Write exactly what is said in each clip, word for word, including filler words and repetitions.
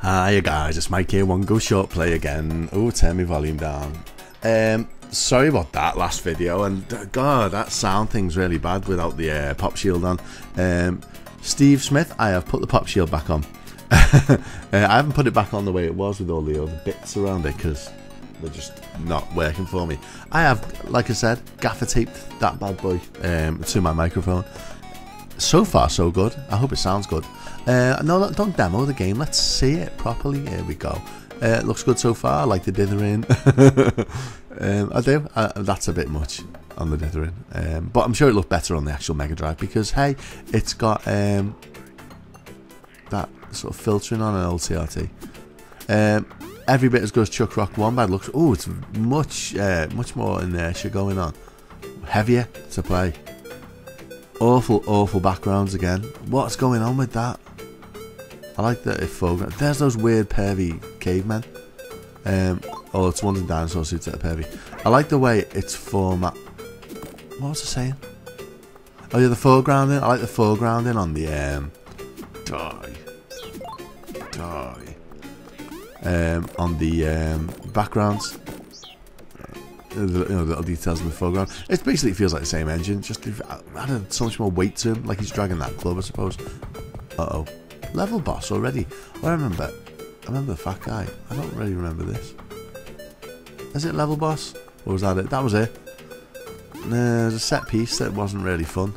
Hi guys, it's Mike here, one go short play again. Oh, turn my volume down. Um, sorry about that last video, and uh, god, that sound thing's really bad without the uh, pop shield on. Um, Steve Smith, I have put the pop shield back on. uh, I haven't put it back on the way it was with all the other bits around it because they're just not working for me. I have, like I said, gaffer taped that bad boy um, to my microphone. So far so good. I hope it sounds good. Uh, no, don't demo the game, let's see it properly. Here we go. Uh, it looks good so far. I like the dithering. um, I do. Uh, that's a bit much on the dithering, um, but I'm sure it looked better on the actual Mega Drive because hey, it's got um, that sort of filtering on an old T R T. Um, every bit as good as Chuck Rock one, but it looks. Oh, it's much, uh, much more inertia going on. Heavier to play. Awful, awful backgrounds again. What's going on with that? I like that if foreground. There's those weird pervy cavemen. Um, oh, it's ones in dinosaur suits that are pervy. I like the way it's format. What was I saying? Oh yeah, the foregrounding. I like the foregrounding on the um, die, die. Um, on the um, backgrounds. The, you know, the little details in the foreground. It basically feels like the same engine, just added so much more weight to him, like he's dragging that club, I suppose. Uh oh, level boss already. Well, I remember, I remember the fat guy. I don't really remember this. Is it level boss, or was that it? That was it. Nah, there's a set piece that wasn't really fun.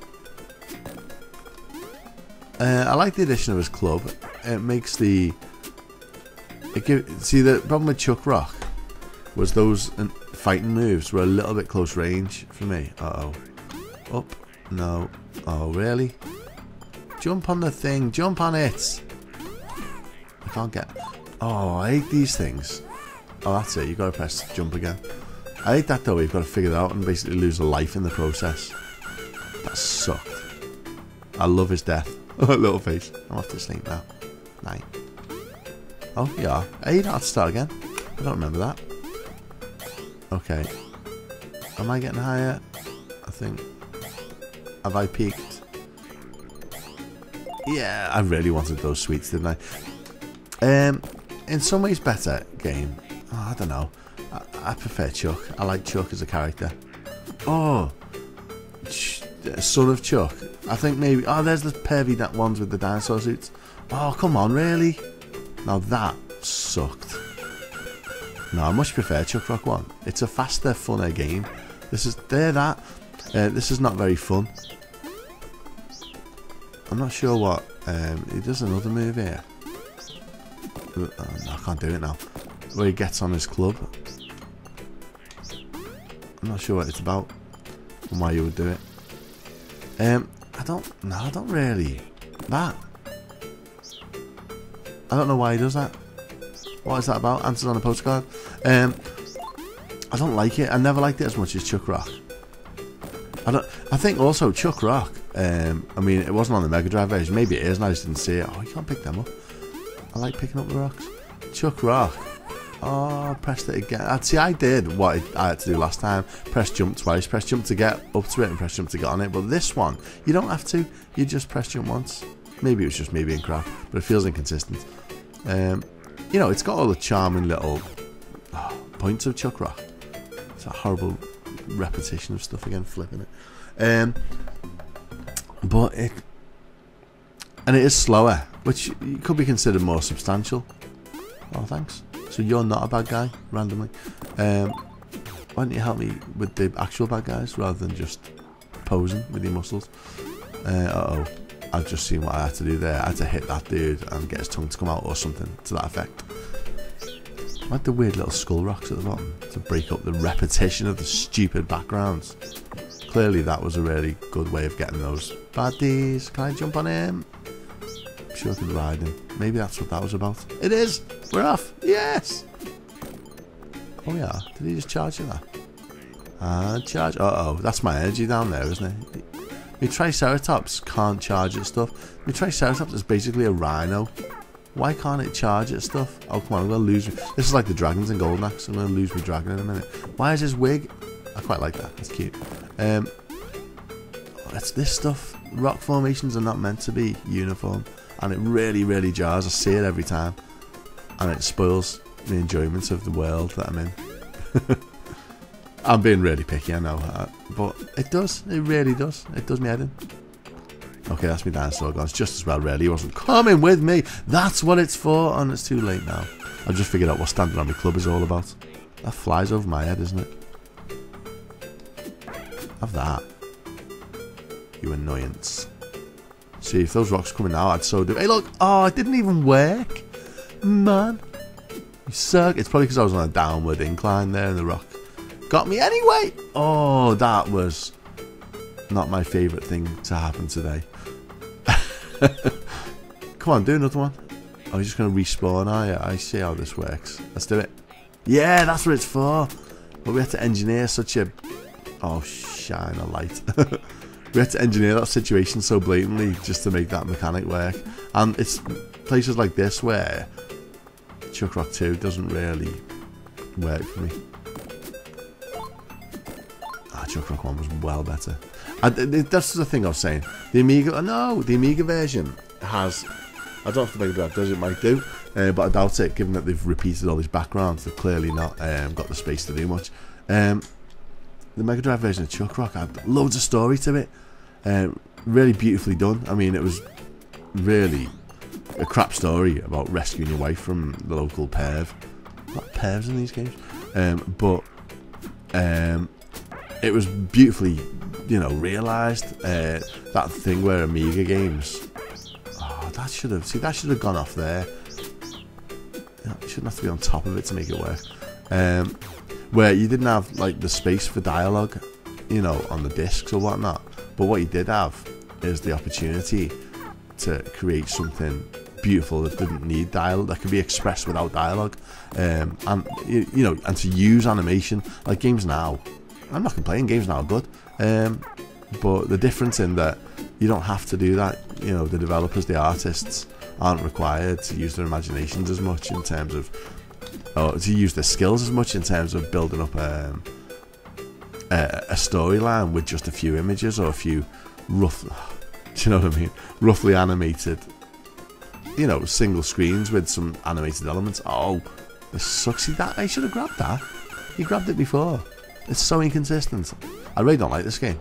Uh, I like the addition of his club. It makes the. It give, see, the problem with Chuck Rock was those fighting moves were a little bit close range for me. Uh oh. Up. No. Oh, really? Jump on the thing. Jump on it. I can't get. Oh, I hate these things. Oh, that's it. You gotta press jump again. I hate that though. You've got to figure it out and basically lose a life in the process. That sucked. I love his death. Little face. I'm off to sleep now. Night. Oh, yeah. Hey, you don't have to start again. I don't remember that. Okay. Am I getting higher? I think. Have I peaked? Yeah, I really wanted those sweets, didn't I? Um, in some ways better game. Oh, I don't know. I, I prefer Chuck. I like Chuck as a character. Oh, Ch son of Chuck. I think maybe. Oh, there's the pervy that ones with the dinosaur suits. Oh, come on, really? Now that sucked. No, I much prefer Chuck Rock one. It's a faster, funner game. This is there that. Uh, this is not very fun. I'm not sure what. Um, he does another move here. Oh, no, I can't do it now. Where he gets on his club. I'm not sure what it's about and why you would do it. Um, I don't. No, I don't really. That. I don't know why he does that. What is that about? Answers on a postcard. Um, I don't like it. I never liked it as much as Chuck Rock. I don't. I think also Chuck Rock. Um, I mean, it wasn't on the Mega Drive version. Maybe it is, and I just didn't see it. Oh, you can't pick them up. I like picking up the rocks. Chuck Rock. Oh, I pressed it again. I'd see. I did what I had to do last time. Press jump twice. Press jump to get up to it, and press jump to get on it. But this one, you don't have to. You just press jump once. Maybe it was just me being crap, but it feels inconsistent. Um. You know, it's got all the charming little oh, points of Chuck Rock. It's a horrible repetition of stuff again, flipping it. Um, but it, and it is slower, which could be considered more substantial. Oh, thanks. So you're not a bad guy, randomly. Um, why don't you help me with the actual bad guys rather than just posing with your muscles? Uh, uh oh. I've just seen what I had to do there. I had to hit that dude and get his tongue to come out or something to that effect. I like the weird little skull rocks at the bottom to break up the repetition of the stupid backgrounds. Clearly that was a really good way of getting those baddies. Can I jump on him? I'm sure I could ride him. Maybe that's what that was about. It is! We're off! Yes! Oh yeah, did he just charge you that? Ah, charge. Uh oh, that's my energy down there, isn't it? My Triceratops can't charge at stuff. My Triceratops is basically a rhino. Why can't it charge at stuff? Oh, come on, I'm going to lose. This is like the dragons in Golden Axe. I'm going to lose my dragon in a minute. Why is his wig? I quite like that. That's cute. Um, it's this stuff. Rock formations are not meant to be uniform. And it really, really jars. I see it every time. and it spoils the enjoyment of the world that I'm in. I'm being really picky, I know, but it does, it really does, it does me head in. Okay, that's me dinosaur gone. It's just as well, really. He wasn't coming with me. That's what it's for, and it's too late now. I've just figured out what standing on my club is all about. That flies over my head, isn't it? Have that. You annoyance. See, if those rocks coming out, I'd so do. Hey, look! Oh, it didn't even work! Man. You suck. It's probably because I was on a downward incline there and the rock got me anyway! Oh, that was not my favourite thing to happen today. Come on, do another one. Oh, you're just going to respawn, are you? I see how this works. Let's do it. Yeah, that's what it's for. But we had to engineer such a... Oh, shine a light. We had to engineer that situation so blatantly just to make that mechanic work. And it's places like this where Chuck Rock two doesn't really work for me. Ah, Chuck Rock one was well better. I, that's the thing I was saying. The Amiga, no, the Amiga version has, I don't know if the Mega Drive does, it might do, uh, but I doubt it, given that they've repeated all these backgrounds. They've clearly not um, got the space to do much. Um, the Mega Drive version of Chuck Rock had loads of story to it. Uh, really beautifully done. I mean, it was really a crap story about rescuing your wife from the local perv. Not pervs in these games. Um, but um, it was beautifully, you know, realised. Uh, that thing where Amiga games, oh, that should have, see, that should have gone off there. You shouldn't have to be on top of it to make it work. Um, where you didn't have like the space for dialogue, you know, on the discs or whatnot. But what you did have is the opportunity to create something beautiful that didn't need dialogue, that could be expressed without dialogue, um, and you, you know, and to use animation. Like games now, I'm not complaining, games now are good, um, but the difference in that you don't have to do that. You know, the developers, the artists aren't required to use their imaginations as much in terms of, or to use their skills as much in terms of building up um, a, a storyline with just a few images or a few rough, do you know what I mean, roughly animated, you know, single screens with some animated elements. Oh, this sucks. See that? I should have grabbed that. You grabbed it before. It's so inconsistent. I really don't like this game.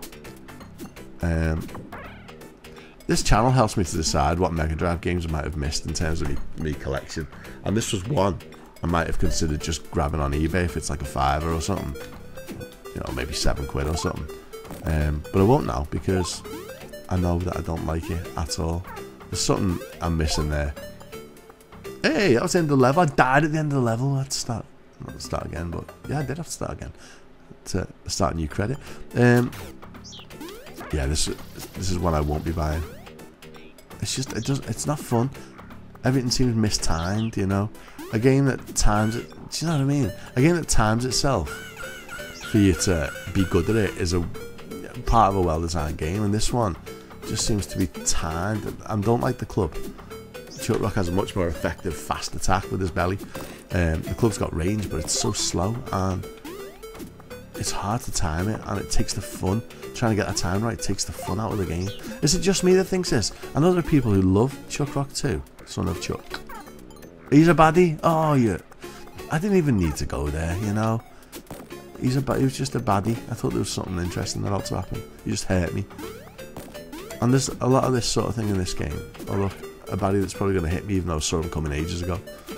Um, this channel helps me to decide what Mega Drive games I might have missed in terms of me, me collection, and this was one I might have considered just grabbing on eBay if it's like a fiver or something, you know, maybe seven quid or something. Um, but I won't now because I know that I don't like it at all. There's something I'm missing there. Hey, that was the end of the level. I died at the end of the level. I had to start, not start again, but yeah, I did have to start again to start a new credit. Um, yeah, this this is one I won't be buying. It's just it does it's not fun. Everything seems mistimed, you know. A game that times it, do you know what I mean? A game that times itself for you to be good at it is a part of a well-designed game, and this one just seems to be timed. I don't like the club. Chuck Rock has a much more effective fast attack with his belly. Um, the club's got range, but it's so slow and it's hard to time it, and it takes the fun. Trying to get that time right takes the fun out of the game. Is it just me that thinks this? I know there are people who love Chuck Rock too. Son of Chuck. He's a baddie? Oh, yeah. I didn't even need to go there, you know. He's a he was just a baddie. I thought there was something interesting about to happen. You just hurt me. And there's a lot of this sort of thing in this game. Oh look, a baddie that's probably going to hit me even though I saw him coming ages ago.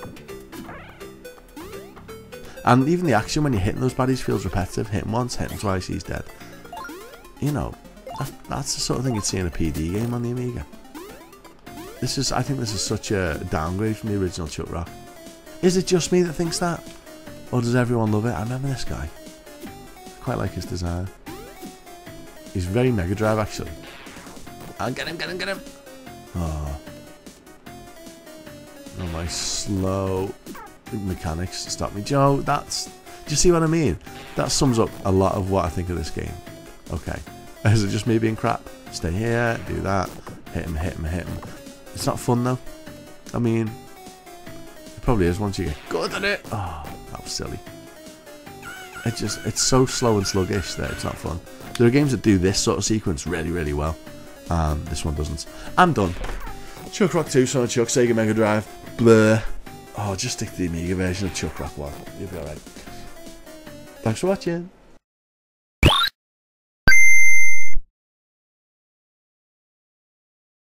And even the action when you're hitting those baddies feels repetitive. Hit him once, hit him twice, he's dead. You know, that, that's the sort of thing you'd see in a P D game on the Amiga. This is, I think this is such a downgrade from the original Chuck Rock. Is it just me that thinks that? Or does everyone love it? I remember this guy. I quite like his design. He's very Mega Drive actually. I'll get him, get him, get him! Oh. Oh, my slow mechanics stop me. Joe, that's... Do you see what I mean? That sums up a lot of what I think of this game. Okay. Is it just me being crap? Stay here, do that, hit him, hit him, hit him. It's not fun though. I mean, it probably is once you get good at it. Oh, that was silly. It just, it's so slow and sluggish that it's not fun. There are games that do this sort of sequence really, really well. And this one doesn't. I'm done. Chuck Rock two, Son of Chuck, Sega Mega Drive. Blur. Oh, just stick to the Amiga version of Chuck Rock one. You'll be alright. Thanks for watching.